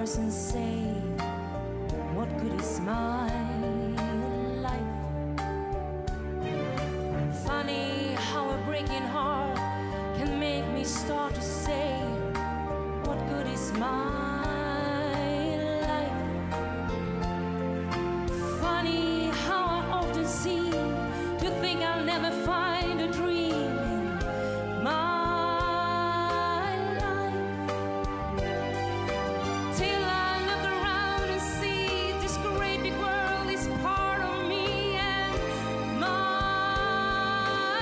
and say, what good is my life? Funny how a breaking heart can make me start to say, what good is my life? Funny how I often seem to think I'll never find a dream in my life, till I look around and see this great big world is part of me and my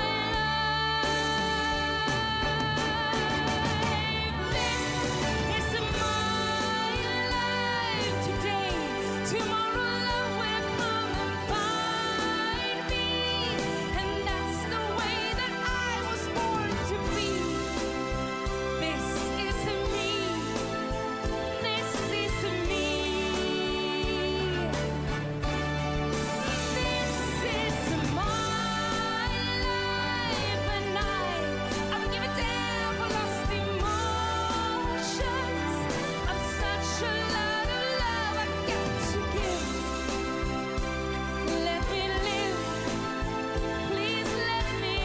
life. This is my life today. Tomorrow love will come and find me, and that's the way that I was born to be. This is me. This is me. This is my life, and I would give it down for lost emotions. I'm such a lot of love I got to give. Let me live, please let me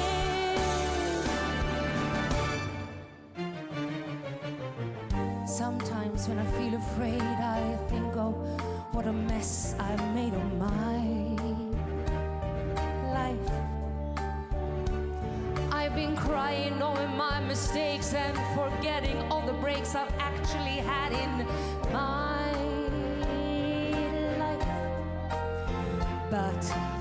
live. Sometimes when I feel afraid, I think, oh, what a mess I made of my life. I've been crying over my mistakes and forgetting all the breaks I've actually had in my life. But